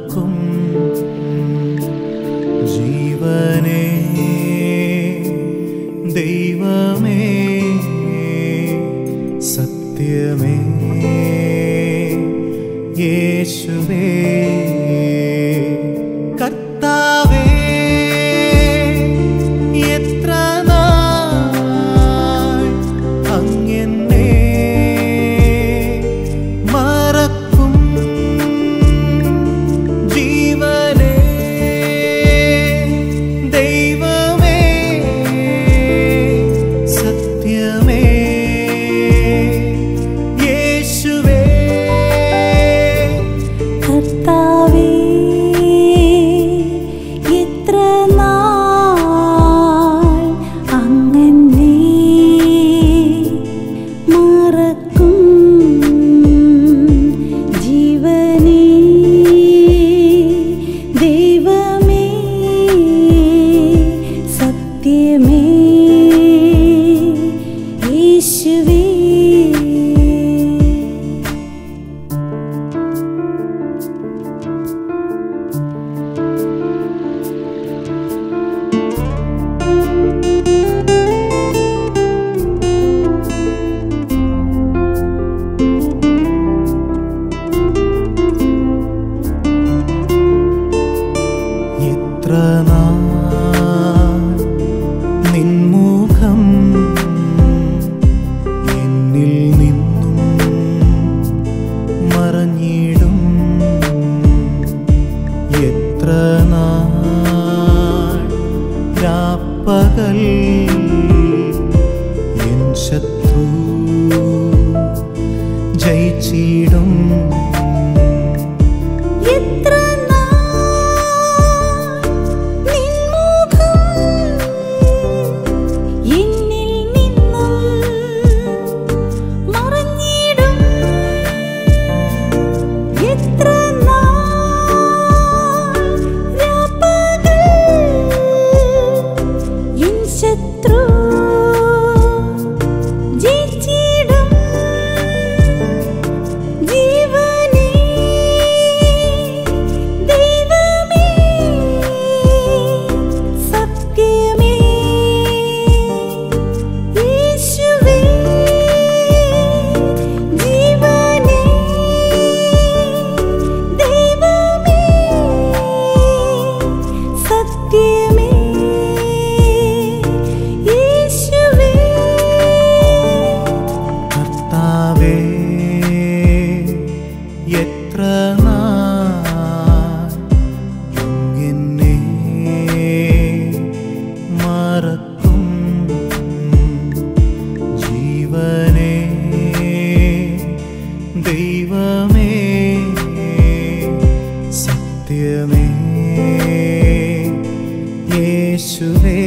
മറക്കും ജീവനേ ദൈവമേ സത്യമേ യേശുവേ കർത്താവേ എത്ര നാൾ അങ്ങെന്നെ മറക്കും ജീവനേ ദൈവമേ സത്യമേ യേശുവേ കർത്താവേ എത്ര നാൾ അങ്ങെന്നെ മറക്കും ജീവനേ ദൈവമേ സത്യമേ യേശുവേ എത്ര നാൾ നിൻമുഖം എന്നിൽ നിന്നും മറഞ്ഞിടും എത്ര നാൾ രാപ്പകൽ എൻ ശത്രു ജയിച്ചിടും എത്ര നാൾ നിൻമുഖം എന്നിൽ നിന്നും മറഞ്ഞിടും എത്ര നാൾ രാപ്പകൽ എൻ ശത്രു ജയിച്ചിടും ജീവനേ ദൈവമേ സത്യമേ യേശുവേ ജീവനേ ദൈവമേ സത്യമേ യേശുവേ കർത്താവേ എത്ര നാൾ അങ്ങെന്നെ മറക്കും ജീവനേ ദൈവമേ സത്യമേ യേശുവേ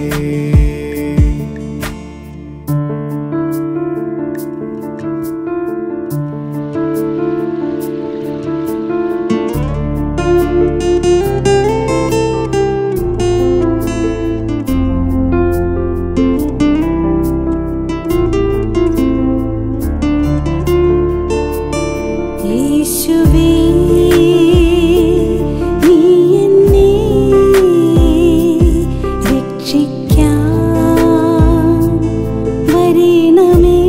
യേശുവേ നീ എന്നെ രക്ഷിക്കാൻ വരണമേ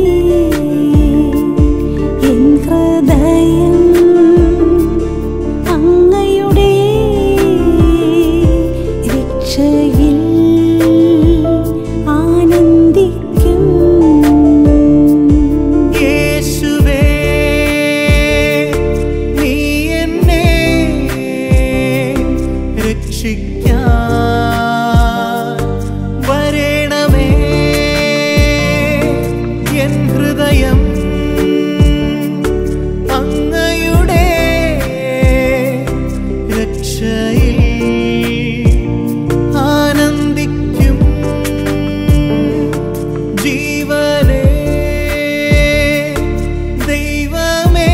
എൻ ഹൃദയം അങ്ങയുടെ രക്ഷയിൽ ആനന്ദിക്കും യേശുവേ നീ എന്നെ രക്ഷിക്കാൻ വരണമേ എൻ ഹൃദയം അങ്ങയുടെ രക്ഷയിൽ ആനന്ദിക്കും ജീവനേ ദൈവമേ,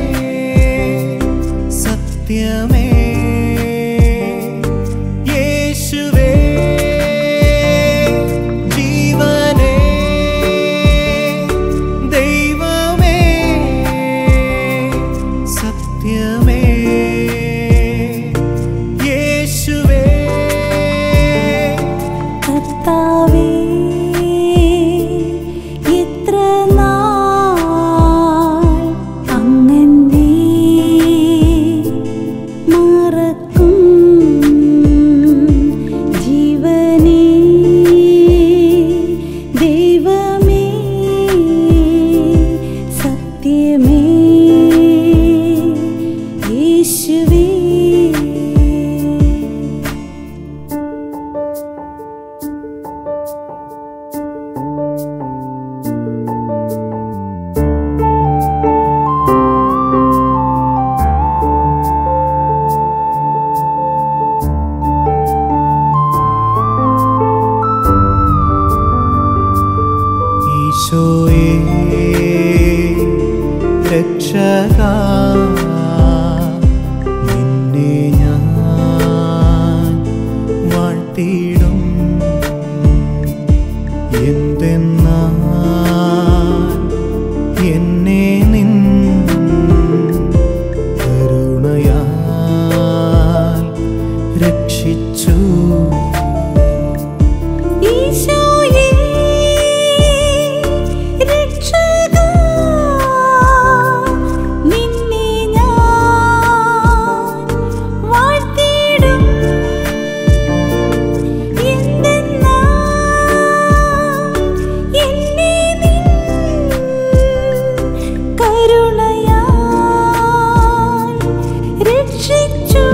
സത്യമേ, യേശുവേ, ജീവനേ, ദൈവമേ, സത്യമേ, മറക്കും ജീവനേ ദൈവമേ സത്യമേ യേശുവേ. ഈശോയേ രക്ഷകാ, നിന്നെ ഞാൻ വാഴ്ത്തിയിടും. എന്തെന്നാൽ എന്നെ നിൻ കരുണയാൽ രക്ഷിച്ചു. ഈശോയേ രക്ഷകാ, നിന്നെ ഞാൻ വാഴ്ത്തിയിടും. എന്തെന്നാൽ എന്നെ നിൻ കരുണയാൽ രക്ഷിച്ചു.